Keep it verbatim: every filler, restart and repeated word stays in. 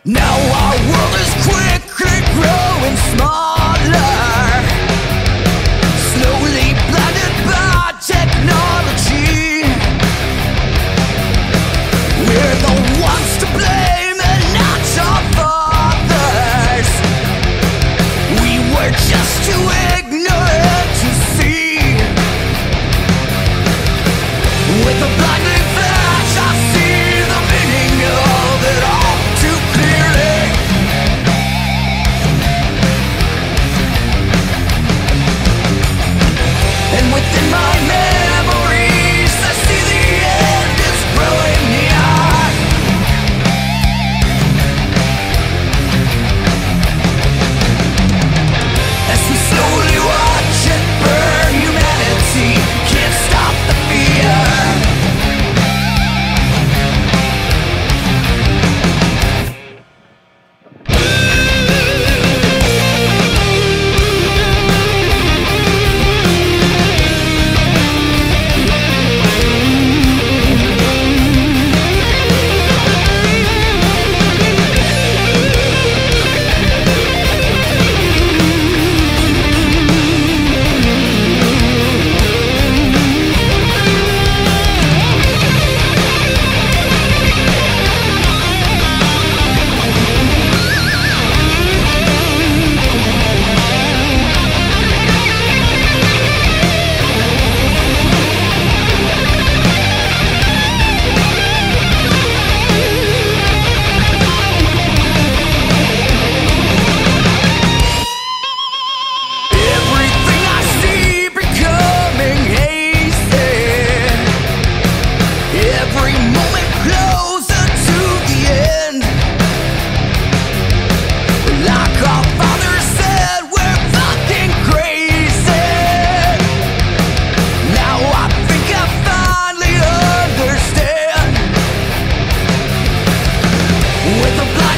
Now our world is quickly growing smaller, slowly blinded by technology. We're the ones to blame and not our fathers. We were just too ignorant to see. With a blinding flash I see the meaning of it all too clearly. And within my memories I see the end is growing near. As we slowly watch it burn, humanity can't stop the fear. Everything I see becoming hazy, every moment closer to the end. Like our father said, we're fucking crazy. Now I think I finally understand. With a blind